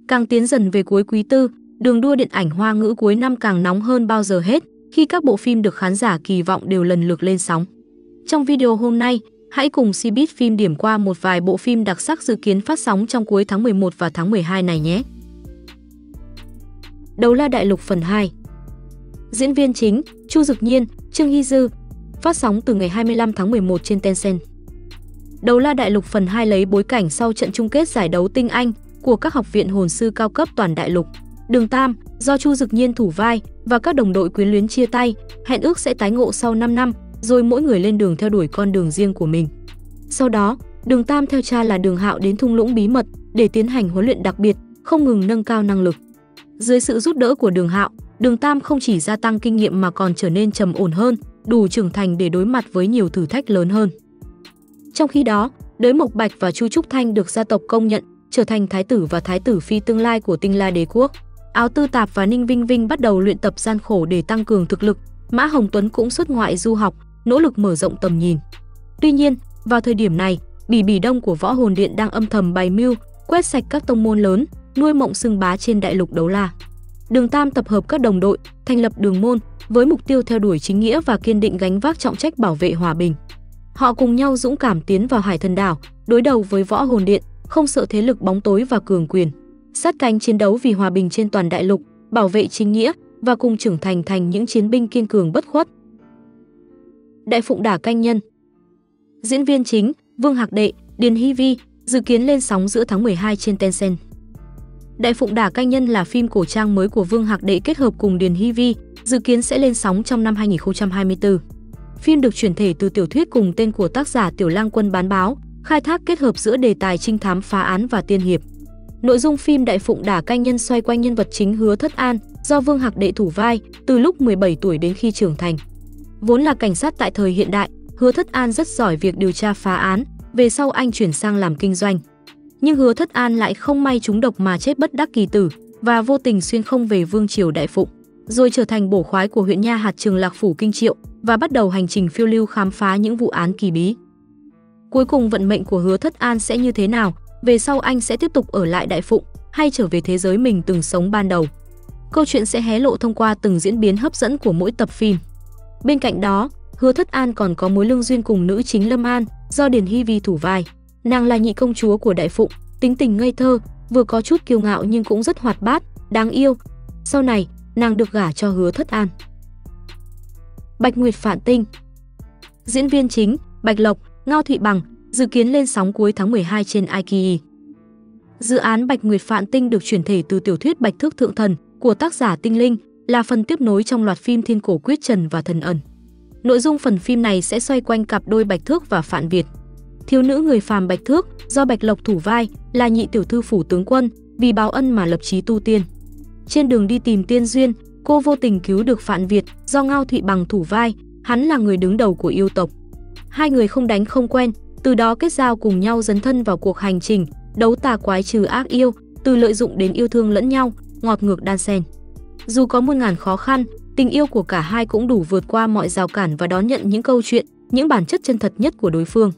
Càng tiến dần về cuối quý tư, đường đua điện ảnh Hoa ngữ cuối năm càng nóng hơn bao giờ hết khi các bộ phim được khán giả kỳ vọng đều lần lượt lên sóng. Trong video hôm nay, hãy cùng Cbiz Phim điểm qua một vài bộ phim đặc sắc dự kiến phát sóng trong cuối tháng 11 và tháng 12 này nhé. Đấu La Đại Lục phần 2. Diễn viên chính Chu Dực Nhiên, Trương Hy Dư. Phát sóng từ ngày 25 tháng 11 trên Tencent. Đấu La Đại Lục phần 2 lấy bối cảnh sau trận chung kết giải đấu tinh Anh của các học viện hồn sư cao cấp toàn đại lục. Đường Tam, do Chu Dực Nhiên thủ vai, và các đồng đội quyến luyến chia tay, hẹn ước sẽ tái ngộ sau 5 năm, rồi mỗi người lên đường theo đuổi con đường riêng của mình. Sau đó, Đường Tam theo cha là Đường Hạo đến thung lũng bí mật để tiến hành huấn luyện đặc biệt, không ngừng nâng cao năng lực. Dưới sự giúp đỡ của Đường Hạo, Đường Tam không chỉ gia tăng kinh nghiệm mà còn trở nên trầm ổn hơn, đủ trưởng thành để đối mặt với nhiều thử thách lớn hơn. Trong khi đó, Đới Mộc Bạch và Chu Trúc Thanh được gia tộc công nhận trở thành thái tử và thái tử phi tương lai của Tinh La Đế quốc. Áo Tư Tạp và Ninh Vinh Vinh bắt đầu luyện tập gian khổ để tăng cường thực lực. Mã Hồng Tuấn cũng xuất ngoại du học, nỗ lực mở rộng tầm nhìn. Tuy nhiên, vào thời điểm này, Bỉ Bỉ Đông của Võ Hồn Điện đang âm thầm bày mưu, quét sạch các tông môn lớn, nuôi mộng xưng bá trên đại lục đấu la. Đường Tam tập hợp các đồng đội, thành lập Đường Môn với mục tiêu theo đuổi chính nghĩa và kiên định gánh vác trọng trách bảo vệ hòa bình. Họ cùng nhau dũng cảm tiến vào Hải Thần Đảo, đối đầu với Võ Hồn Điện, không sợ thế lực bóng tối và cường quyền, sát cánh chiến đấu vì hòa bình trên toàn đại lục, bảo vệ chính nghĩa và cùng trưởng thành những chiến binh kiên cường bất khuất. Đại Phụng Đả Canh Nhân. Diễn viên chính Vương Hạc Đệ, Điền Hy Vi, dự kiến lên sóng giữa tháng 12 trên Tencent. Đại Phụng Đả Canh Nhân là phim cổ trang mới của Vương Hạc Đệ kết hợp cùng Điền Hy Vi, dự kiến sẽ lên sóng trong năm 2024. Phim được chuyển thể từ tiểu thuyết cùng tên của tác giả Tiểu Lang Quân Bán Báo, khai thác kết hợp giữa đề tài trinh thám phá án và tiên hiệp. Nội dung phim Đại Phụng Đả Canh Nhân xoay quanh nhân vật chính Hứa Thất An, do Vương Hạc Đệ thủ vai, từ lúc 17 tuổi đến khi trưởng thành. Vốn là cảnh sát tại thời hiện đại, Hứa Thất An rất giỏi việc điều tra phá án, về sau anh chuyển sang làm kinh doanh. Nhưng Hứa Thất An lại không may trúng độc mà chết bất đắc kỳ tử và vô tình xuyên không về vương triều Đại Phụng, rồi trở thành bổ khoái của huyện Nha Hạt Trường Lạc Phủ Kinh Triệu và bắt đầu hành trình phiêu lưu khám phá những vụ án kỳ bí. Cuối cùng vận mệnh của Hứa Thất An sẽ như thế nào? Về sau anh sẽ tiếp tục ở lại Đại Phụng hay trở về thế giới mình từng sống ban đầu? Câu chuyện sẽ hé lộ thông qua từng diễn biến hấp dẫn của mỗi tập phim. Bên cạnh đó, Hứa Thất An còn có mối lương duyên cùng nữ chính Lâm An, do Điền Hy Vi thủ vai. Nàng là nhị công chúa của Đại Phụng, tính tình ngây thơ, vừa có chút kiêu ngạo nhưng cũng rất hoạt bát, đáng yêu. Sau này, nàng được gả cho Hứa Thất An. Bạch Nguyệt Phạn Tinh. Diễn viên chính Bạch Lộc, Ngao Thụy Bằng, dự kiến lên sóng cuối tháng 12 trên iQIYI. Dự án Bạch Nguyệt Phạn Tinh được chuyển thể từ tiểu thuyết Bạch Thước Thượng Thần của tác giả Tinh Linh, là phần tiếp nối trong loạt phim Thiên Cổ Quyết Trần và Thần Ẩn. Nội dung phần phim này sẽ xoay quanh cặp đôi Bạch Thước và Phạn Việt. Thiếu nữ người phàm Bạch Thước, do Bạch Lộc thủ vai, là nhị tiểu thư phủ tướng quân, vì báo ân mà lập chí tu tiên. Trên đường đi tìm tiên duyên, cô vô tình cứu được Phạn Việt, do Ngao Thụy Bằng thủ vai, hắn là người đứng đầu của yêu tộc. Hai người không đánh không quen, từ đó kết giao cùng nhau dấn thân vào cuộc hành trình đấu tà quái trừ ác yêu, từ lợi dụng đến yêu thương lẫn nhau, ngọt ngược đan xen. Dù có muôn ngàn khó khăn, tình yêu của cả hai cũng đủ vượt qua mọi rào cản và đón nhận những câu chuyện, những bản chất chân thật nhất của đối phương.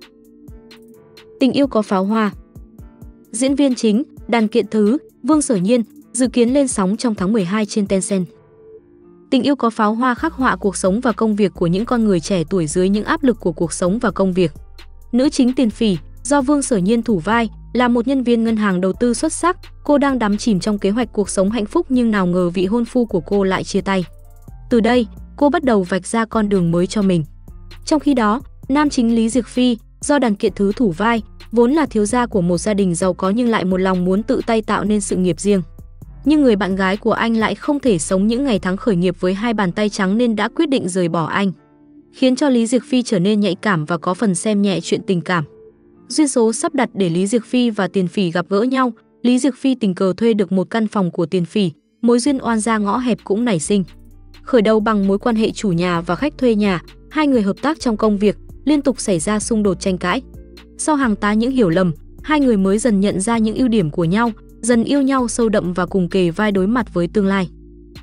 Tình yêu có pháo hoa. Diễn viên chính Đàn Kiện Thứ, Vương Sở Nhiên, dự kiến lên sóng trong tháng 12 trên Tencent. Tình yêu có pháo hoa khắc họa cuộc sống và công việc của những con người trẻ tuổi dưới những áp lực của cuộc sống và công việc. Nữ chính Tiền Phỉ, do Vương Sở Nhiên thủ vai, là một nhân viên ngân hàng đầu tư xuất sắc. Cô đang đắm chìm trong kế hoạch cuộc sống hạnh phúc nhưng nào ngờ vị hôn phu của cô lại chia tay. Từ đây, cô bắt đầu vạch ra con đường mới cho mình. Trong khi đó, nam chính Lý Diệc Phi, do Đàn Kiện Thứ thủ vai, vốn là thiếu gia của một gia đình giàu có nhưng lại một lòng muốn tự tay tạo nên sự nghiệp riêng. Nhưng người bạn gái của anh lại không thể sống những ngày tháng khởi nghiệp với hai bàn tay trắng nên đã quyết định rời bỏ anh, khiến cho Lý Diệc Phi trở nên nhạy cảm và có phần xem nhẹ chuyện tình cảm. Duyên số sắp đặt để Lý Diệc Phi và Tiền Phỉ gặp gỡ nhau. Lý Diệc Phi tình cờ thuê được một căn phòng của Tiền Phỉ, mối duyên oan gia ngõ hẹp cũng nảy sinh. Khởi đầu bằng mối quan hệ chủ nhà và khách thuê nhà, hai người hợp tác trong công việc, liên tục xảy ra xung đột tranh cãi. Sau hàng tá những hiểu lầm, hai người mới dần nhận ra những ưu điểm của nhau, dần yêu nhau sâu đậm và cùng kề vai đối mặt với tương lai.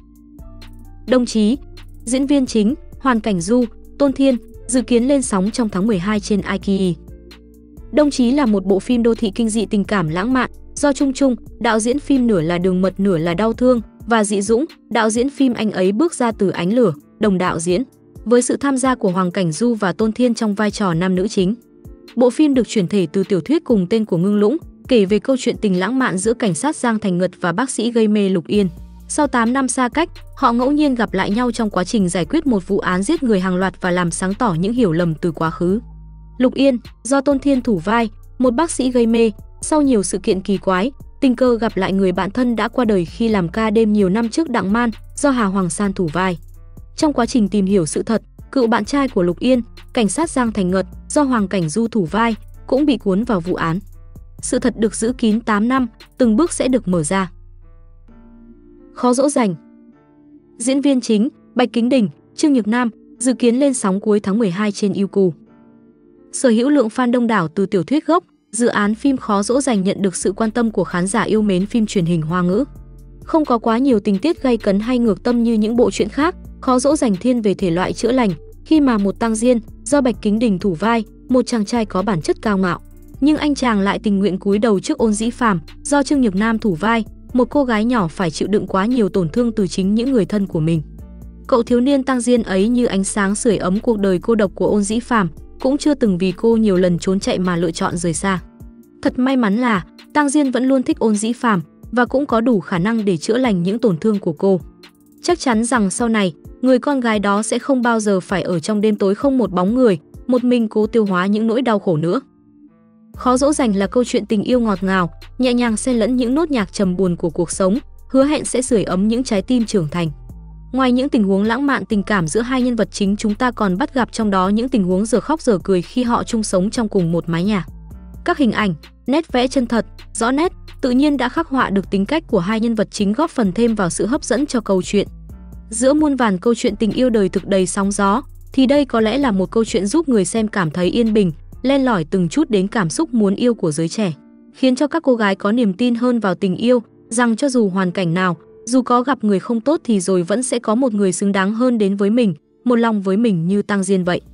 Đồng Chí, diễn viên chính Hoàn Cảnh Du, Tôn Thiên, dự kiến lên sóng trong tháng 12 trên iQIYI. Đồng Chí là một bộ phim đô thị kinh dị tình cảm lãng mạn do Trung Trung, đạo diễn phim Nửa là đường mật nửa là đau thương, và Dị Dũng, đạo diễn phim Anh ấy bước ra từ ánh lửa, đồng đạo diễn, với sự tham gia của Hoàng Cảnh Du và Tôn Thiên trong vai trò nam nữ chính. Bộ phim được chuyển thể từ tiểu thuyết cùng tên của Ngưng Lũng, kể về câu chuyện tình lãng mạn giữa cảnh sát Giang Thành Ngật và bác sĩ gây mê Lục Yên. Sau 8 năm xa cách, họ ngẫu nhiên gặp lại nhau trong quá trình giải quyết một vụ án giết người hàng loạt và làm sáng tỏ những hiểu lầm từ quá khứ. Lục Yên, do Tôn Thiên thủ vai, một bác sĩ gây mê, sau nhiều sự kiện kỳ quái, tình cờ gặp lại người bạn thân đã qua đời khi làm ca đêm nhiều năm trước Đặng Man, do Hà Hoàng San thủ vai. Trong quá trình tìm hiểu sự thật, cựu bạn trai của Lục Yên, cảnh sát Giang Thành Ngật, do Hoàng Cảnh Du thủ vai, cũng bị cuốn vào vụ án. Sự thật được giữ kín 8 năm, từng bước sẽ được mở ra. Khó dỗ dành. Diễn viên chính Bạch Kính Đình, Trương Nhược Nam dự kiến lên sóng cuối tháng 12 trên Youku. Sở hữu lượng fan đông đảo từ tiểu thuyết gốc, dự án phim Khó dỗ dành nhận được sự quan tâm của khán giả yêu mến phim truyền hình Hoa ngữ. Không có quá nhiều tình tiết gay cấn hay ngược tâm như những bộ truyện khác, Khó dỗ dành thiên về thể loại chữa lành, khi mà một tang diên do Bạch Kính Đình thủ vai, một chàng trai có bản chất cao ngạo, nhưng anh chàng lại tình nguyện cúi đầu trước Ôn Dĩ Phàm, do Trương Nhược Nam thủ vai, một cô gái nhỏ phải chịu đựng quá nhiều tổn thương từ chính những người thân của mình. Cậu thiếu niên tang diên ấy như ánh sáng sưởi ấm cuộc đời cô độc của Ôn Dĩ Phàm, cũng chưa từng vì cô nhiều lần trốn chạy mà lựa chọn rời xa. Thật may mắn là tang diên vẫn luôn thích Ôn Dĩ Phàm và cũng có đủ khả năng để chữa lành những tổn thương của cô. Chắc chắn rằng sau này, người con gái đó sẽ không bao giờ phải ở trong đêm tối không một bóng người, một mình cố tiêu hóa những nỗi đau khổ nữa. Khó dỗ dành là câu chuyện tình yêu ngọt ngào, nhẹ nhàng xen lẫn những nốt nhạc trầm buồn của cuộc sống, hứa hẹn sẽ sưởi ấm những trái tim trưởng thành. Ngoài những tình huống lãng mạn tình cảm giữa hai nhân vật chính, chúng ta còn bắt gặp trong đó những tình huống giờ khóc giờ cười khi họ chung sống trong cùng một mái nhà. Các hình ảnh, nét vẽ chân thật, rõ nét, tự nhiên đã khắc họa được tính cách của hai nhân vật chính, góp phần thêm vào sự hấp dẫn cho câu chuyện. Giữa muôn vàn câu chuyện tình yêu đời thực đầy sóng gió, thì đây có lẽ là một câu chuyện giúp người xem cảm thấy yên bình, len lỏi từng chút đến cảm xúc muốn yêu của giới trẻ, khiến cho các cô gái có niềm tin hơn vào tình yêu, rằng cho dù hoàn cảnh nào, dù có gặp người không tốt thì rồi vẫn sẽ có một người xứng đáng hơn đến với mình, một lòng với mình như tang diên vậy.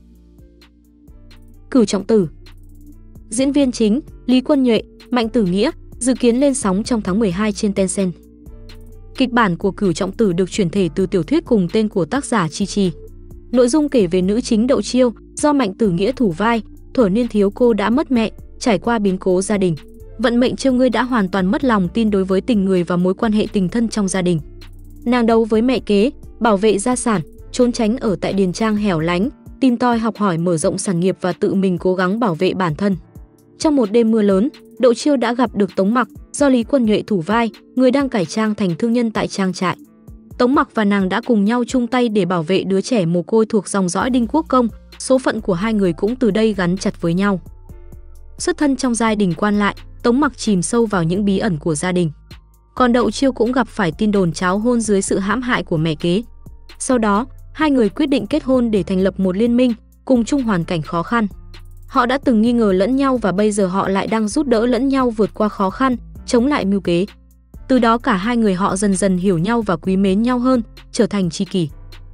Cửu Trọng Tử. Diễn viên chính Lý Quân Nhuệ, Mạnh Tử Nghĩa dự kiến lên sóng trong tháng 12 trên Tencent. Kịch bản của Cửu Trọng Tử được chuyển thể từ tiểu thuyết cùng tên của tác giả Chi Chi. Nội dung kể về nữ chính Đậu Chiêu, do Mạnh Tử Nghĩa thủ vai. Thuở niên thiếu cô đã mất mẹ, trải qua biến cố gia đình. Vận mệnh trêu ngươi đã hoàn toàn mất lòng tin đối với tình người và mối quan hệ tình thân trong gia đình. Nàng đấu với mẹ kế, bảo vệ gia sản, trốn tránh ở tại điền trang hẻo lánh, tìm tòi học hỏi mở rộng sản nghiệp và tự mình cố gắng bảo vệ bản thân. Trong một đêm mưa lớn, Đậu Chiêu đã gặp được Tống Mặc, do Lý Quân Nhuệ thủ vai, người đang cải trang thành thương nhân tại trang trại. Tống Mặc và nàng đã cùng nhau chung tay để bảo vệ đứa trẻ mồ côi thuộc dòng dõi Đinh Quốc Công, số phận của hai người cũng từ đây gắn chặt với nhau. Xuất thân trong gia đình quan lại, Tống Mặc chìm sâu vào những bí ẩn của gia đình. Còn Đậu Chiêu cũng gặp phải tin đồn tráo hôn dưới sự hãm hại của mẹ kế. Sau đó, hai người quyết định kết hôn để thành lập một liên minh, cùng chung hoàn cảnh khó khăn. Họ đã từng nghi ngờ lẫn nhau và bây giờ họ lại đang giúp đỡ lẫn nhau vượt qua khó khăn, chống lại mưu kế. Từ đó cả hai người họ dần dần hiểu nhau và quý mến nhau hơn, trở thành tri kỷ.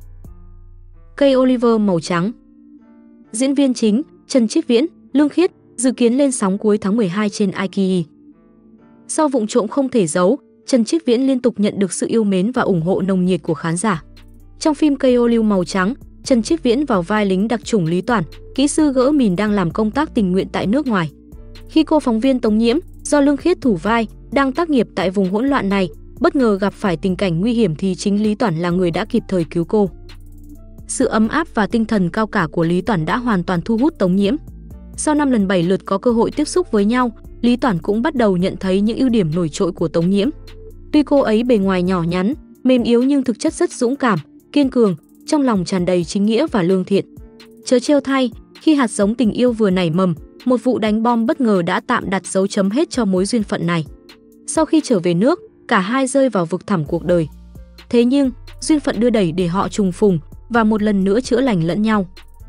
Cây Oliver màu trắng. Diễn viên chính Trần Chiết Viễn, Lương Khiết dự kiến lên sóng cuối tháng 12 trên iQIYI. Sau vụng trộm không thể giấu, Trần Chiết Viễn liên tục nhận được sự yêu mến và ủng hộ nồng nhiệt của khán giả. Trong phim Cây ô liu màu trắng, Trần Chiết Viễn vào vai lính đặc chủng Lý Toản, kỹ sư gỡ mìn đang làm công tác tình nguyện tại nước ngoài. Khi cô phóng viên Tống Nhiễm, do Lương Khiết thủ vai, đang tác nghiệp tại vùng hỗn loạn này, bất ngờ gặp phải tình cảnh nguy hiểm thì chính Lý Toản là người đã kịp thời cứu cô. Sự ấm áp và tinh thần cao cả của Lý Toản đã hoàn toàn thu hút Tống Nhiễm. Sau 5 lần 7 lượt có cơ hội tiếp xúc với nhau, Lý Toản cũng bắt đầu nhận thấy những ưu điểm nổi trội của Tống Nhiễm. Tuy cô ấy bề ngoài nhỏ nhắn, mềm yếu nhưng thực chất rất dũng cảm, kiên cường, trong lòng tràn đầy chính nghĩa và lương thiện. Chớ trêu thay, khi hạt giống tình yêu vừa nảy mầm, một vụ đánh bom bất ngờ đã tạm đặt dấu chấm hết cho mối duyên phận này. Sau khi trở về nước, cả hai rơi vào vực thẳm cuộc đời. Thế nhưng, duyên phận đưa đẩy để họ trùng phùng và một lần nữa chữa lành lẫn nhau.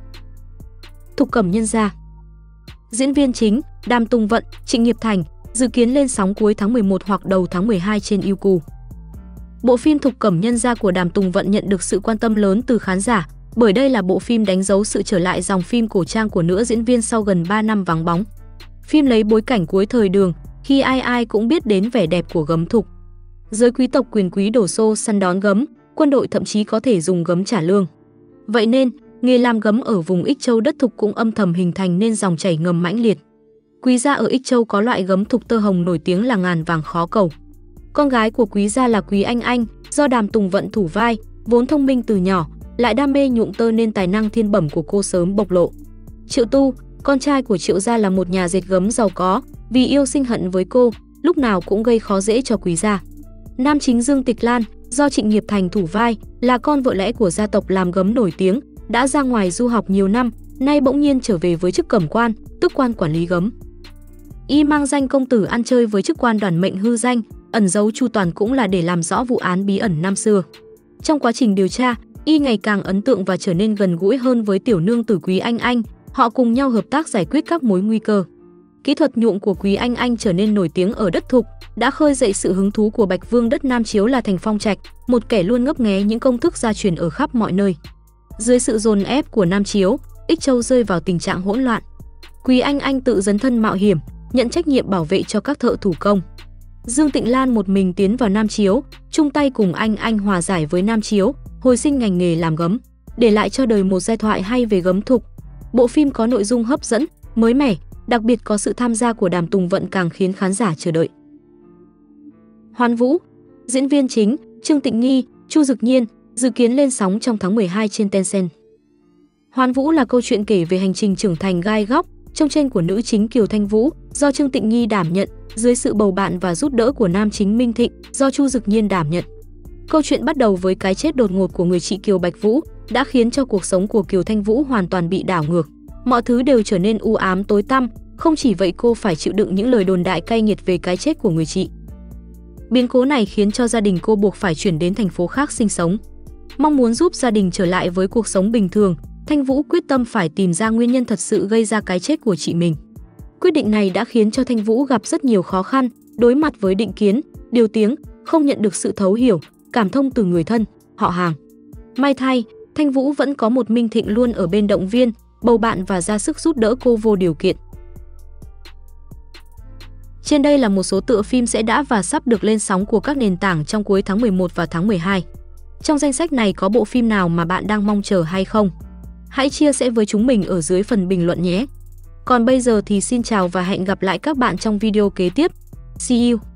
Thục Cẩm Nhân Gia. Diễn viên chính Đàm Tùng Vận, Trịnh Nghiệp Thành dự kiến lên sóng cuối tháng 11 hoặc đầu tháng 12 trên Youku. Bộ phim Thục Cẩm Nhân Gia của Đàm Tùng Vận nhận được sự quan tâm lớn từ khán giả, bởi đây là bộ phim đánh dấu sự trở lại dòng phim cổ trang của nữ diễn viên sau gần 3 năm vắng bóng. Phim lấy bối cảnh cuối thời Đường, khi ai ai cũng biết đến vẻ đẹp của gấm thục. Giới quý tộc quyền quý đổ xô săn đón gấm, quân đội thậm chí có thể dùng gấm trả lương. Vậy nên, nghề làm gấm ở vùng Ích Châu đất thục cũng âm thầm hình thành nên dòng chảy ngầm mãnh liệt. Quý gia ở Ích Châu có loại gấm thục tơ hồng nổi tiếng là ngàn vàng khó cầu. Con gái của quý gia là Quý Anh, do Đàm Tùng Vận thủ vai, vốn thông minh từ nhỏ, lại đam mê nhuộm tơ nên tài năng thiên bẩm của cô sớm bộc lộ. Triệu Tu, con trai của Triệu gia là một nhà dệt gấm giàu có, vì yêu sinh hận với cô, lúc nào cũng gây khó dễ cho quý gia. Nam chính Dương Tịch Lan, do Trịnh Nghiệp Thành thủ vai, là con vợ lẽ của gia tộc làm gấm nổi tiếng, đã ra ngoài du học nhiều năm, nay bỗng nhiên trở về với chức cẩm quan, tước quan quản lý gấm. Y mang danh công tử ăn chơi với chức quan đoàn mệnh hư danh, ẩn giấu chu toàn cũng là để làm rõ vụ án bí ẩn năm xưa. Trong quá trình điều tra, Y ngày càng ấn tượng và trở nên gần gũi hơn với tiểu nương tử Quý Anh, họ cùng nhau hợp tác giải quyết các mối nguy cơ. Kỹ thuật nhuộm của Quý Anh trở nên nổi tiếng ở đất thục, đã khơi dậy sự hứng thú của Bạch Vương đất Nam Chiếu là Thành Phong Trạch, một kẻ luôn ngấp nghé những công thức gia truyền ở khắp mọi nơi. Dưới sự dồn ép của Nam Chiếu, Ích Châu rơi vào tình trạng hỗn loạn. Quý Anh tự dấn thân mạo hiểm, nhận trách nhiệm bảo vệ cho các thợ thủ công. Dương Tịnh Lan một mình tiến vào Nam Chiếu, chung tay cùng anh hòa giải với Nam Chiếu, hồi sinh ngành nghề làm gấm, để lại cho đời một giai thoại hay về gấm thục. Bộ phim có nội dung hấp dẫn, mới mẻ, đặc biệt có sự tham gia của Đàm Tùng Vận càng khiến khán giả chờ đợi. Hoán Vũ, diễn viên chính Trương Tịnh Nghi, Chu Dực Nhiên, dự kiến lên sóng trong tháng 12 trên Tencent. Hoán Vũ là câu chuyện kể về hành trình trưởng thành gai góc, trông trên của nữ chính Kiều Thanh Vũ, do Trương Tịnh Nghi đảm nhận, dưới sự bầu bạn và giúp đỡ của nam chính Minh Thịnh, do Chu Dực Nhiên đảm nhận. Câu chuyện bắt đầu với cái chết đột ngột của người chị Kiều Bạch Vũ, đã khiến cho cuộc sống của Kiều Thanh Vũ hoàn toàn bị đảo ngược. Mọi thứ đều trở nên u ám tối tăm, không chỉ vậy cô phải chịu đựng những lời đồn đại cay nghiệt về cái chết của người chị. Biến cố này khiến cho gia đình cô buộc phải chuyển đến thành phố khác sinh sống. Mong muốn giúp gia đình trở lại với cuộc sống bình thường, Thanh Vũ quyết tâm phải tìm ra nguyên nhân thật sự gây ra cái chết của chị mình. Quyết định này đã khiến cho Thanh Vũ gặp rất nhiều khó khăn, đối mặt với định kiến, điều tiếng, không nhận được sự thấu hiểu, cảm thông từ người thân, họ hàng. May thay, Thanh Vũ vẫn có một Minh Thịnh luôn ở bên động viên, bầu bạn và ra sức giúp đỡ cô vô điều kiện. Trên đây là một số tựa phim sẽ đã và sắp được lên sóng của các nền tảng trong cuối tháng 11 và tháng 12. Trong danh sách này có bộ phim nào mà bạn đang mong chờ hay không? Hãy chia sẻ với chúng mình ở dưới phần bình luận nhé! Còn bây giờ thì xin chào và hẹn gặp lại các bạn trong video kế tiếp. See you!